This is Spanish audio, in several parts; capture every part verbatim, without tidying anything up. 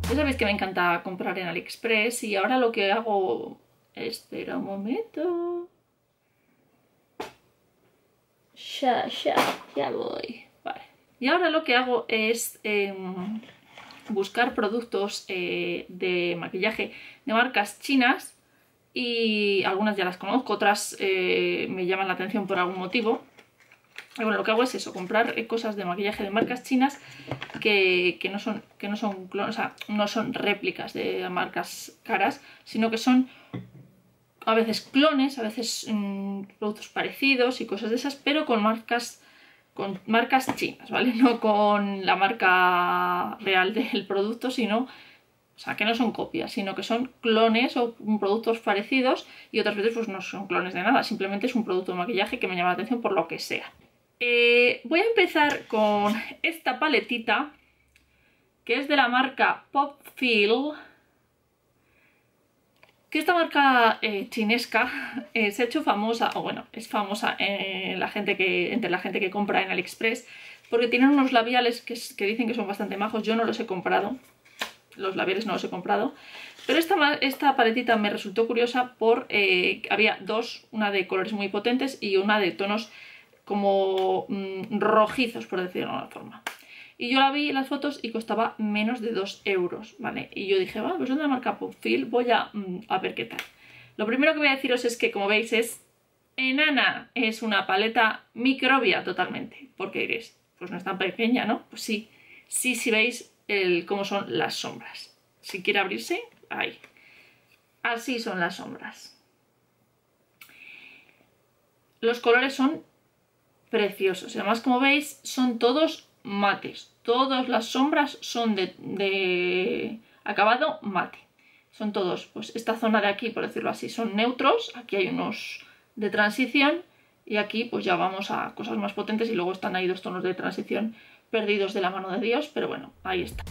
Ya sabéis que me encanta comprar en AliExpress y ahora lo que hago... Espera un momento... Ya, ya, ya voy. Vale. Y ahora lo que hago es eh, buscar productos eh, de maquillaje de marcas chinas y algunas ya las conozco, otras eh, me llaman la atención por algún motivo. Y bueno, lo que hago es eso, comprar cosas de maquillaje de marcas chinas que, que no son, que no son clones, o sea, no son réplicas de marcas caras, sino que son a veces clones, a veces mmm, productos parecidos y cosas de esas, pero con marcas, con marcas chinas, ¿vale? No con la marca real del producto, sino... O sea, que no son copias, sino que son clones o productos parecidos y otras veces pues no son clones de nada, simplemente es un producto de maquillaje que me llama la atención por lo que sea. Eh, voy a empezar con esta paletita que es de la marca Pop Feel, que esta marca eh, chinesca eh, se ha hecho famosa, o bueno, es famosa en la gente que, entre la gente que compra en AliExpress porque tienen unos labiales que, que dicen que son bastante majos. Yo no los he comprado. Los labiales no los he comprado, pero esta, esta paletita me resultó curiosa por eh, había dos, una de colores muy potentes y una de tonos como mmm, rojizos, por decirlo de alguna forma. Y yo la vi en las fotos y costaba menos de dos euros, ¿vale? Y yo dije, va, pues es de la marca Pop Feel, voy a, mmm, a ver qué tal. Lo primero que voy a deciros es que, como veis, es enana, es una paleta microbia totalmente. ¿Por qué diréis? Pues no es tan pequeña, ¿no? Pues sí, sí, sí veis el, cómo son las sombras. Si quiere abrirse, ahí. Así son las sombras. Los colores son preciosos. Además, como veis, son todos mates. Todas las sombras son de, de acabado mate. Son todos, pues esta zona de aquí, por decirlo así, son neutros. Aquí hay unos de transición. Y aquí pues ya vamos a cosas más potentes y luego están ahí dos tonos de transición perdidos de la mano de Dios, pero bueno, ahí está.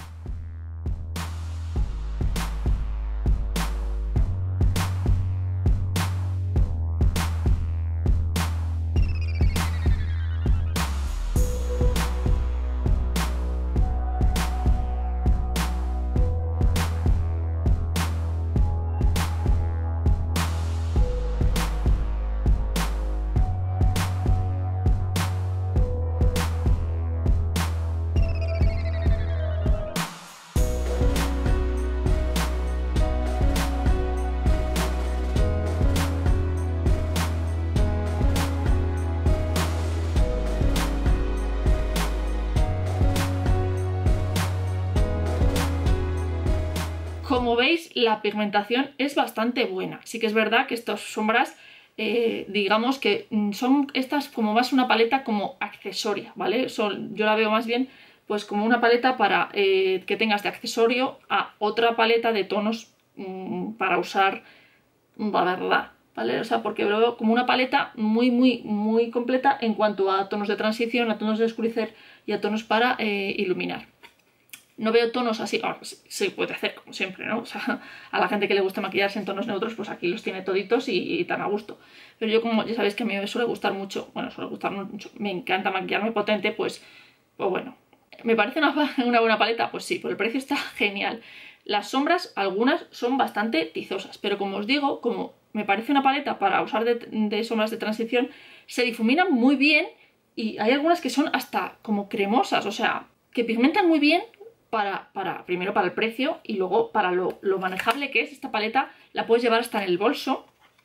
Como veis, la pigmentación es bastante buena. Sí que es verdad que estas sombras, eh, digamos que son estas como más una paleta como accesoria, ¿vale? Son, yo la veo más bien pues como una paleta para eh, que tengas de accesorio a otra paleta de tonos mmm, para usar, la verdad, ¿vale? O sea, porque lo veo como una paleta muy, muy, muy completa en cuanto a tonos de transición, a tonos de oscurecer y a tonos para eh, iluminar. No veo tonos así, ahora se puede hacer como siempre, ¿no? O sea, a la gente que le gusta maquillarse en tonos neutros, pues aquí los tiene toditos y, y tan a gusto. Pero yo, como ya sabéis que a mí me suele gustar mucho, bueno, suele gustar mucho, me encanta maquillarme potente, pues, pues bueno. ¿Me parece una, una buena paleta? Pues sí, por el precio está genial. Las sombras, algunas son bastante tizosas, pero como os digo, como me parece una paleta para usar de, de sombras de transición, se difuminan muy bien y hay algunas que son hasta como cremosas, o sea, que pigmentan muy bien. Para, para, primero para el precio y luego para lo, lo manejable que es esta paleta. La puedes llevar hasta en el bolso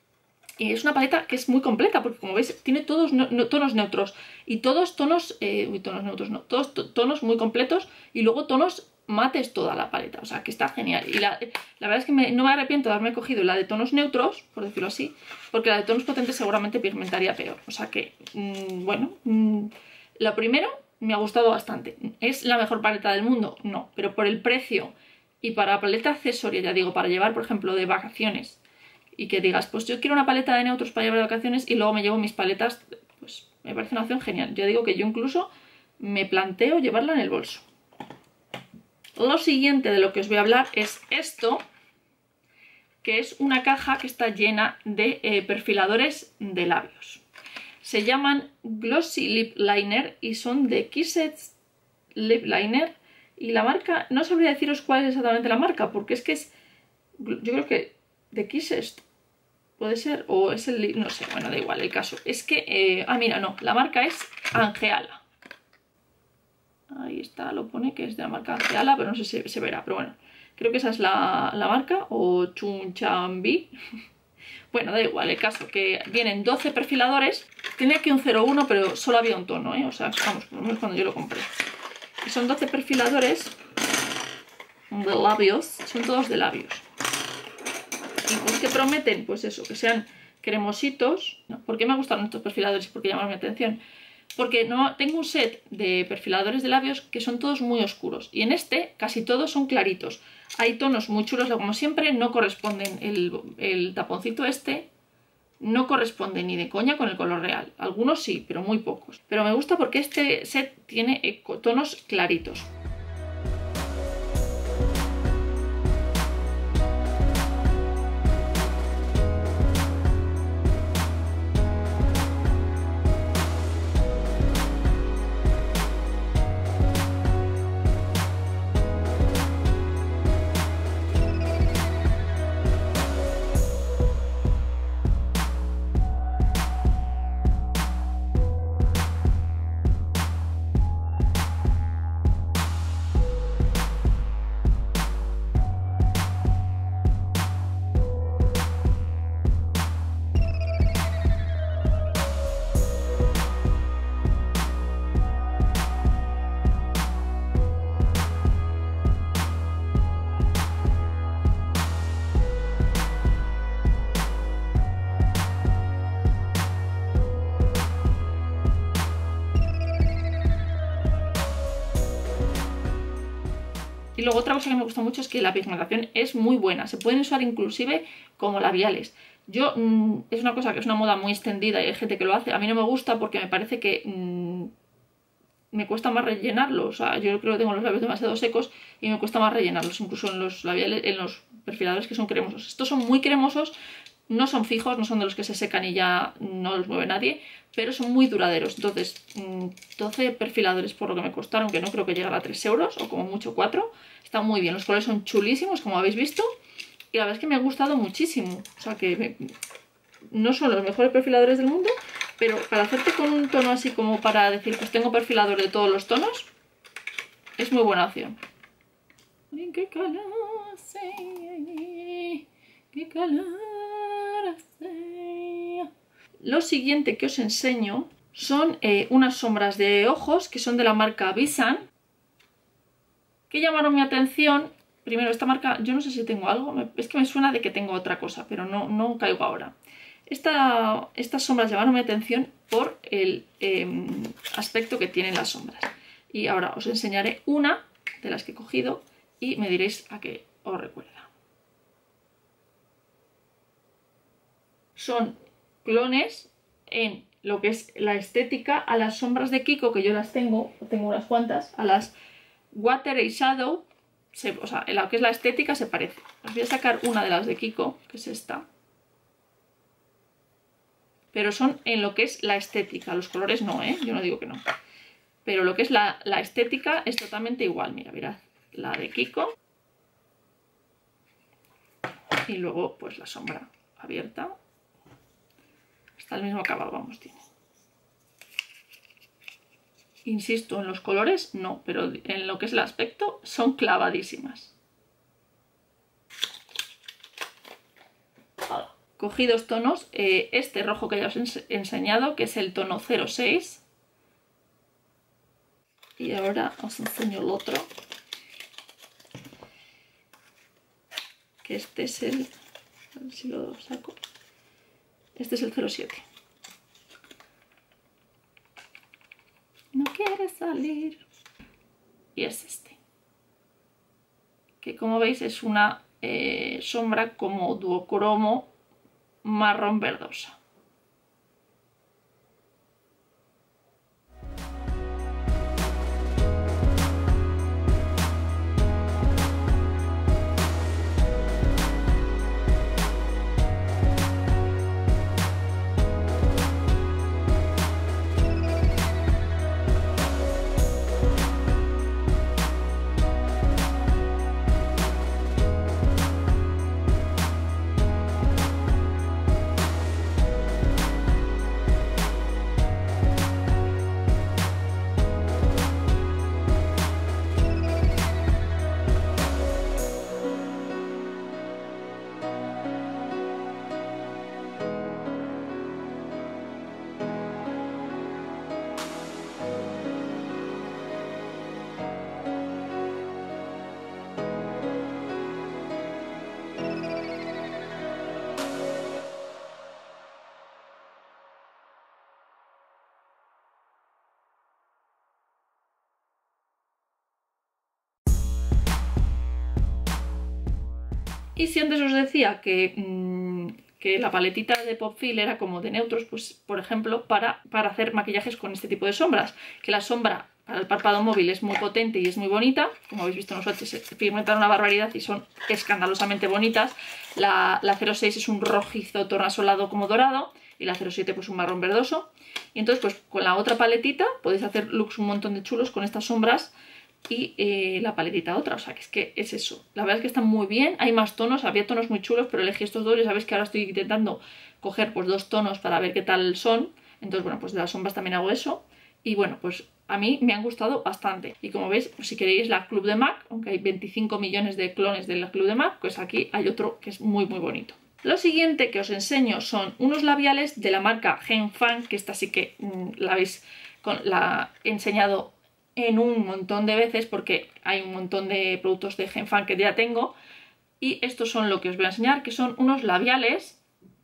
y es una paleta que es muy completa porque, como veis, tiene todos no, no, tonos neutros y todos tonos, eh, uy, tonos neutros no, todos to, tonos muy completos y luego tonos mates toda la paleta, o sea que está genial. Y la, la verdad es que me, no me arrepiento de haberme cogido la de tonos neutros, por decirlo así, porque la de tonos potentes seguramente pigmentaría peor, o sea que, mmm, bueno, mmm, lo primero, me ha gustado bastante. ¿Es la mejor paleta del mundo? No, pero por el precio y para paleta accesoria, ya digo, para llevar, por ejemplo, de vacaciones y que digas, pues yo quiero una paleta de neutros para llevar de vacaciones y luego me llevo mis paletas, pues me parece una opción genial. Ya digo que yo incluso me planteo llevarla en el bolso. Lo siguiente de lo que os voy a hablar es esto, que es una caja que está llena de eh, perfiladores de labios. Se llaman Glossy Lip Liner y son de Kissed Lip Liner Y la marca, no sabría deciros cuál es exactamente la marca, porque es que es, yo creo que de Kissest puede ser, o es el, no sé, bueno, da igual, el caso. Es que, eh, ah, mira, no, la marca es Angeala. Ahí está, lo pone que es de la marca Angeala, pero no sé si se verá, pero bueno, creo que esa es la, la marca, o Chunchambi. Bueno, da igual, el caso que vienen doce perfiladores. Tenía aquí un cero uno, pero solo había un tono, ¿eh? O sea, vamos, por lo menos cuando yo lo compré. Y son doce perfiladores de labios, son todos de labios. Y pues que prometen, pues eso, que sean cremositos. ¿Por qué me gustaron estos perfiladores? Porque llamaron mi atención. Porque no, tengo un set de perfiladores de labios que son todos muy oscuros. Y en este casi todos son claritos. Hay tonos muy chulos, como siempre, no corresponden. El, el taponcito este no corresponde ni de coña con el color real. Algunos sí, pero muy pocos. Pero me gusta porque este set tiene tonos claritos. Y luego otra cosa que me gusta mucho es que la pigmentación es muy buena. Se pueden usar inclusive como labiales. Yo, mmm, es una cosa que es una moda muy extendida y hay gente que lo hace. A mí no me gusta porque me parece que mmm, me cuesta más rellenarlos. O sea, yo creo que tengo los labios demasiado secos y me cuesta más rellenarlos, incluso en los labiales, en los perfiladores que son cremosos. Estos son muy cremosos, no son fijos, no son de los que se secan y ya no los mueve nadie, pero son muy duraderos. Entonces, doce perfiladores por lo que me costaron, que no creo que lleguen a tres euros o como mucho cuatro. Están muy bien, los colores son chulísimos, como habéis visto, y la verdad es que me ha gustado muchísimo. O sea que me... no son los mejores perfiladores del mundo, pero para hacerte con un tono así como para decir, pues tengo perfilador de todos los tonos, es muy buena opción. ¡Qué calor hace! ¡Qué calor hace! Lo siguiente que os enseño son eh, unas sombras de ojos que son de la marca Visan, que llamaron mi atención. Primero, esta marca, yo no sé si tengo algo, es que me suena de que tengo otra cosa, pero no, no caigo ahora. Esta, estas sombras llamaron mi atención por el eh, aspecto que tienen las sombras. Y ahora os enseñaré una de las que he cogido y me diréis a qué os recuerda. Son clones en lo que es la estética a las sombras de Kiko, que yo las tengo, tengo unas cuantas, a las Water Eyeshadow, se, o sea, en lo que es la estética se parece. Os voy a sacar una de las de Kiko, que es esta. Pero son en lo que es la estética, los colores no, ¿eh? Yo no digo que no. Pero lo que es la, la estética es totalmente igual. Mira, mirad, la de Kiko. Y luego, pues la sombra abierta. Está el mismo acabado, vamos, tiene. Insisto, en los colores no, pero en lo que es el aspecto son clavadísimas. Cogí dos tonos, eh, este rojo que ya os he enseñado, que es el tono cero seis. Y ahora os enseño el otro, que este es el... a ver si lo saco. Este es el cero siete. No quiere salir. Y es este. Que como veis es una eh, sombra como duocromo marrón verdosa. Y si antes os decía que, mmm, que la paletita de Pop Fill era como de neutros, pues por ejemplo para, para hacer maquillajes con este tipo de sombras, que la sombra para el párpado móvil es muy potente y es muy bonita, como habéis visto en los swatches se pigmentan una barbaridad y son escandalosamente bonitas. La, la cero seis es un rojizo tornasolado como dorado y la cero siete pues un marrón verdoso. Y entonces pues con la otra paletita podéis hacer looks un montón de chulos con estas sombras y eh, la paletita otra, o sea que es que es eso. La verdad es que están muy bien, hay más tonos, había tonos muy chulos pero elegí estos dos y sabéis que ahora estoy intentando coger pues dos tonos para ver qué tal son. Entonces bueno, pues de las sombras también hago eso y bueno, pues a mí me han gustado bastante. Y como veis, pues si queréis la Club de MAC, aunque hay veinticinco millones de clones de la Club de MAC, pues aquí hay otro que es muy muy bonito. Lo siguiente que os enseño son unos labiales de la marca Gen Fan, que esta sí que mmm, la habéis con, la he enseñado en un montón de veces porque hay un montón de productos de Gen Fan que ya tengo. Y estos son lo que os voy a enseñar, que son unos labiales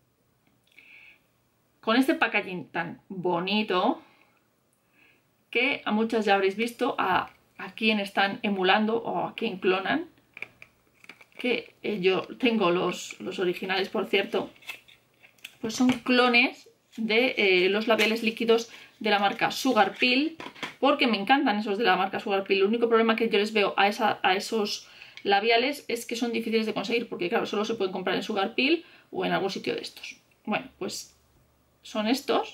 con este packaging tan bonito, que a muchas ya habréis visto, a, a quien están emulando o a quien clonan, que eh, yo tengo los, los originales por cierto, pues son clones de eh, los labiales líquidos de la marca Sugar Pill, porque me encantan esos de la marca Sugar Pill. El único problema que yo les veo a, esa, a esos labiales es que son difíciles de conseguir, porque claro, solo se pueden comprar en Sugar Pill o en algún sitio de estos. Bueno, pues son estos.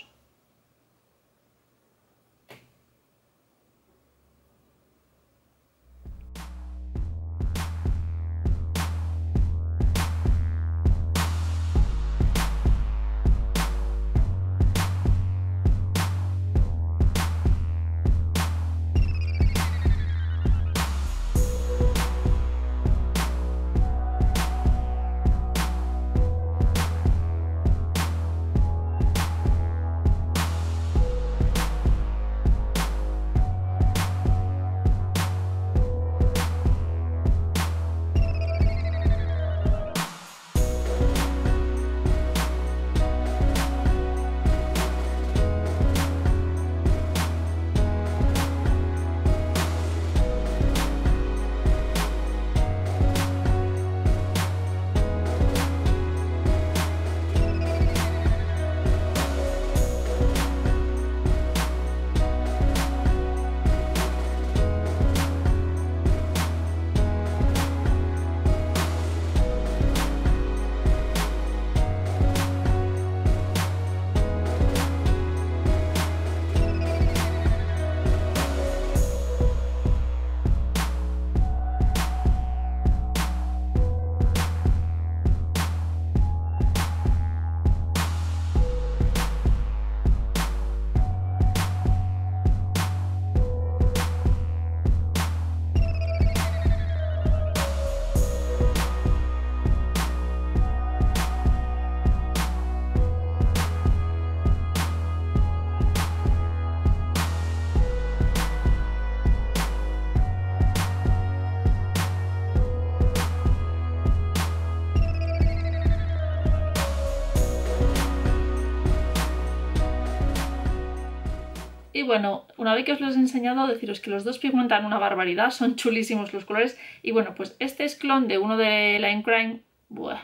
Y bueno, una vez que os los he enseñado, deciros que los dos pigmentan una barbaridad, son chulísimos los colores. Y bueno, pues este es clon de uno de Line Crime. Buah.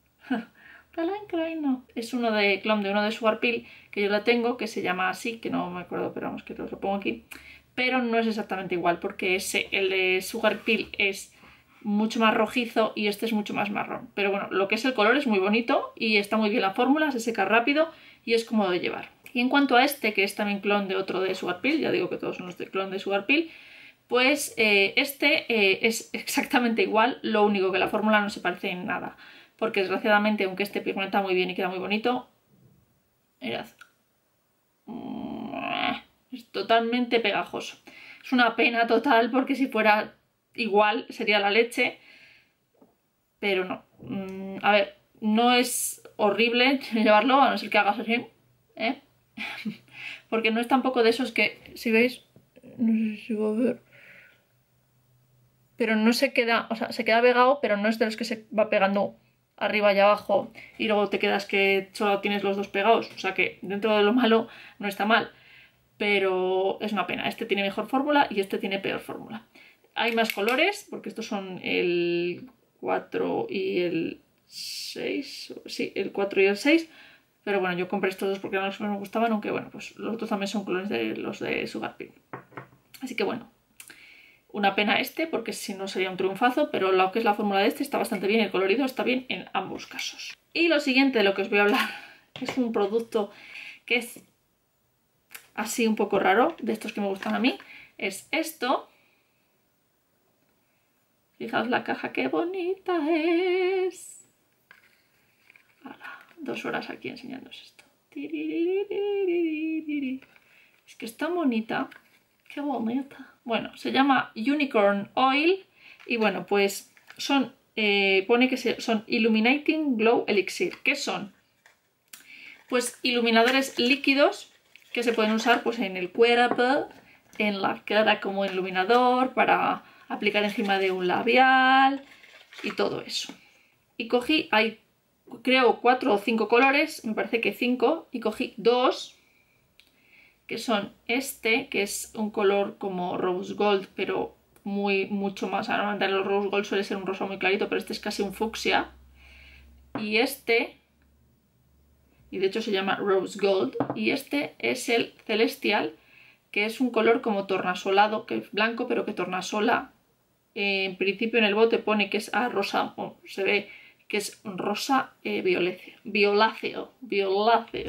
De Line Crime no. Es uno de clon de uno de Sugar Pill, que yo la tengo, que se llama así, que no me acuerdo, pero vamos, que os lo pongo aquí. Pero no es exactamente igual, porque ese, el de Sugar Pill es mucho más rojizo y este es mucho más marrón. Pero bueno, lo que es el color es muy bonito y está muy bien la fórmula, se seca rápido y es cómodo de llevar. Y en cuanto a este, que es también clon de otro de Sugar Pill, ya digo que todos son los de clon de Sugar Pill, pues eh, este eh, es exactamente igual, lo único que la fórmula no se parece en nada. Porque desgraciadamente, aunque este pigmenta muy bien y queda muy bonito, mirad, es totalmente pegajoso. Es una pena total porque si fuera igual sería la leche, pero no. A ver, no es horrible llevarlo, a no ser que hagas así, ¿eh? Porque no es tampoco de esos que, si veis, no sé si va a ver, pero no se queda, o sea, se queda pegado, pero no es de los que se va pegando arriba y abajo y luego te quedas que solo tienes los dos pegados. O sea que dentro de lo malo no está mal, pero es una pena. Este tiene mejor fórmula y este tiene peor fórmula. Hay más colores, porque estos son el cuatro y el seis, sí, el cuatro y el seis, pero bueno, yo compré estos dos porque eran los que más me gustaban, aunque bueno, pues los otros también son colores de los de Sugar Pea. Así que bueno, una pena este porque si no sería un triunfazo, pero lo que es la fórmula de este está bastante bien, el colorido está bien en ambos casos. Y lo siguiente de lo que os voy a hablar es un producto que es así un poco raro, de estos que me gustan a mí, es esto. Fijaos la caja, qué bonita es. Hala, dos horas aquí enseñándoos esto. Es que es tan bonita. Qué bonita. Bueno, se llama Unicorn Oil y bueno, pues son, eh, pone que son Illuminating Glow Elixir. ¿Qué son? Pues iluminadores líquidos que se pueden usar pues en el cuerpo, en la cara como iluminador, para aplicar encima de un labial y todo eso. Y cogí, hay creo cuatro o cinco colores, me parece que cinco, y cogí dos, que son este, que es un color como rose gold, pero muy mucho más, normalmente el rose gold suele ser un rosa muy clarito, pero este es casi un fucsia, y este, y de hecho se llama rose gold, y este es el celestial, que es un color como tornasolado, que es blanco pero que tornasola. Eh, en principio en el bote pone que es a rosa, o se ve que es rosa eh, violáceo, violáceo, violáceo.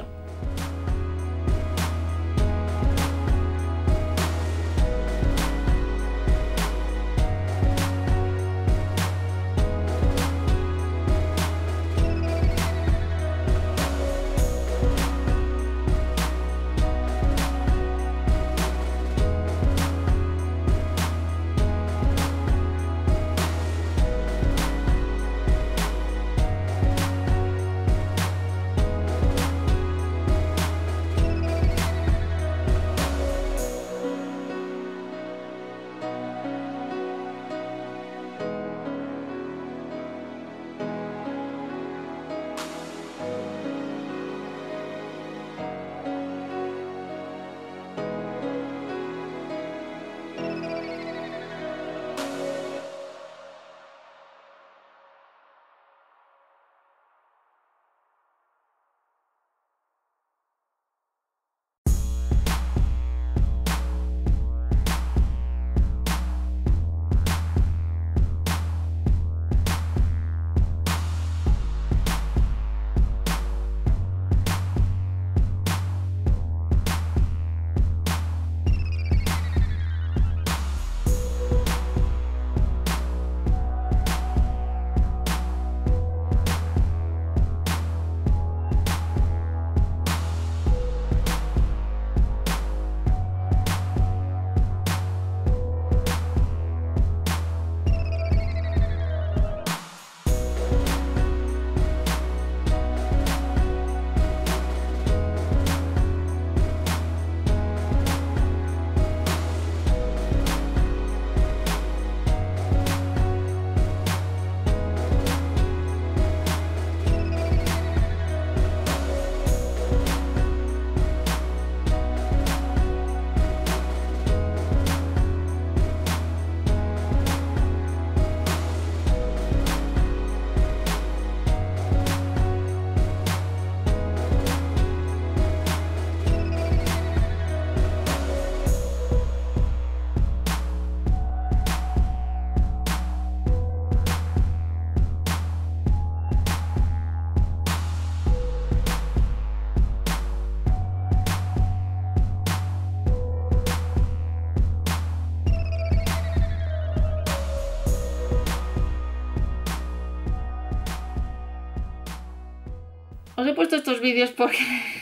Os he puesto estos vídeos porque,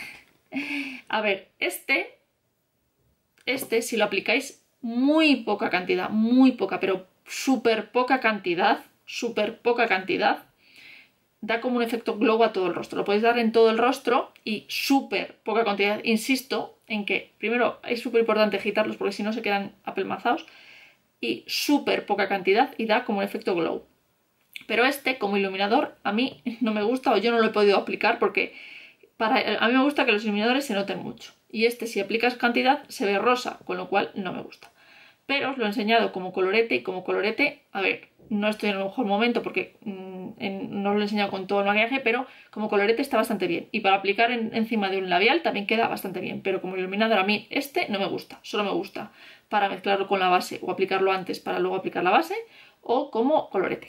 a ver, este, este si lo aplicáis muy poca cantidad, muy poca, pero súper poca cantidad, súper poca cantidad, da como un efecto glow a todo el rostro. Lo podéis dar en todo el rostro y súper poca cantidad. Insisto en que, primero, es súper importante agitarlos porque si no se quedan apelmazados, y súper poca cantidad y da como un efecto glow. Pero este, como iluminador, a mí no me gusta o yo no lo he podido aplicar porque para, a mí me gusta que los iluminadores se noten mucho. Y este, si aplicas cantidad, se ve rosa, con lo cual no me gusta. pero os lo he enseñado como colorete y como colorete, a ver, no estoy en el mejor momento porque mmm, en, no os lo he enseñado con todo el maquillaje, pero como colorete está bastante bien. Y para aplicar en, encima de un labial también queda bastante bien, pero como iluminador a mí este no me gusta, solo me gusta para mezclarlo con la base o aplicarlo antes para luego aplicar la base o como colorete.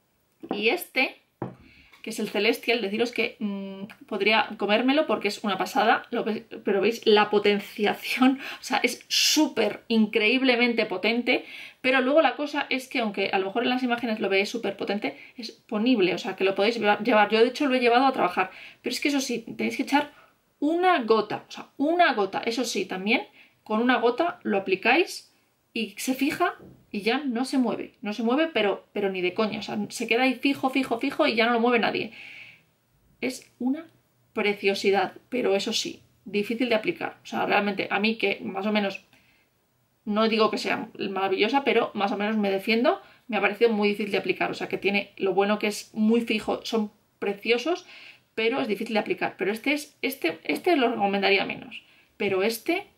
Y este, que es el Celestial, deciros que mmm, podría comérmelo porque es una pasada, lo veis, pero veis la potenciación, o sea, es súper increíblemente potente, pero luego la cosa es que aunque a lo mejor en las imágenes lo veis súper potente, es ponible, o sea, que lo podéis llevar, yo de hecho lo he llevado a trabajar, pero es que eso sí, tenéis que echar una gota, o sea, una gota, eso sí, también con una gota lo aplicáis y se fija y ya no se mueve, no se mueve pero, pero ni de coña, o sea, se queda ahí fijo, fijo, fijo y ya no lo mueve nadie. Es una preciosidad, pero eso sí, difícil de aplicar, o sea, realmente a mí que más o menos, no digo que sea maravillosa, pero más o menos me defiendo, me ha parecido muy difícil de aplicar, o sea, que tiene lo bueno que es muy fijo, son preciosos, pero es difícil de aplicar, pero este es, este, este lo recomendaría menos, pero este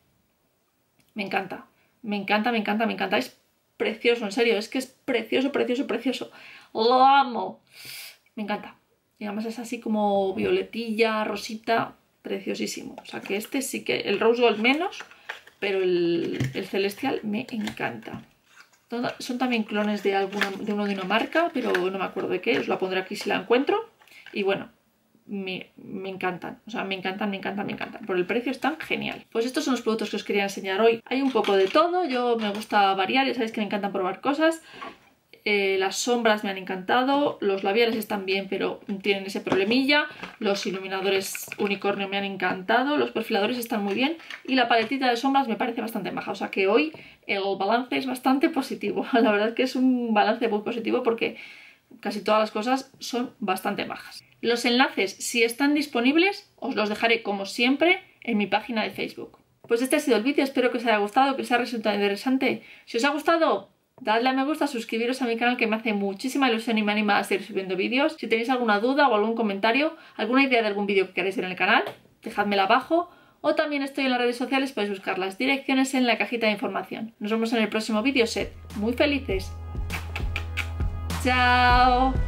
me encanta, me encanta, me encanta, me encanta, es precioso, en serio, es que es precioso, precioso, precioso. Lo amo. Me encanta. Y además es así como violetilla, rosita, preciosísimo. O sea que este sí que, el Rose Gold menos, pero el, el Celestial me encanta. Son también clones de, alguna, de uno de una marca, pero no me acuerdo de qué, os la pondré aquí si la encuentro. Y bueno, Me, me encantan, o sea, me encantan, me encantan, me encantan. Por el precio están genial. Pues estos son los productos que os quería enseñar hoy. Hay un poco de todo, yo me gusta variar, ya sabéis que me encantan probar cosas. Eh, las sombras me han encantado, los labiales están bien, pero tienen ese problemilla. Los iluminadores unicornio me han encantado, los perfiladores están muy bien y la paletita de sombras me parece bastante maja. O sea que hoy el balance es bastante positivo. La verdad es que es un balance muy positivo porque casi todas las cosas son bastante majas. Los enlaces, si están disponibles, os los dejaré como siempre en mi página de Facebook. Pues este ha sido el vídeo, espero que os haya gustado, que os haya resultado interesante. Si os ha gustado, dadle a me gusta, suscribiros a mi canal que me hace muchísima ilusión y me anima a seguir subiendo vídeos. Si tenéis alguna duda o algún comentario, alguna idea de algún vídeo que queráis ver en el canal, dejádmela abajo. O también estoy en las redes sociales, podéis buscar las direcciones en la cajita de información. Nos vemos en el próximo vídeo, sed muy felices. ¡Chao!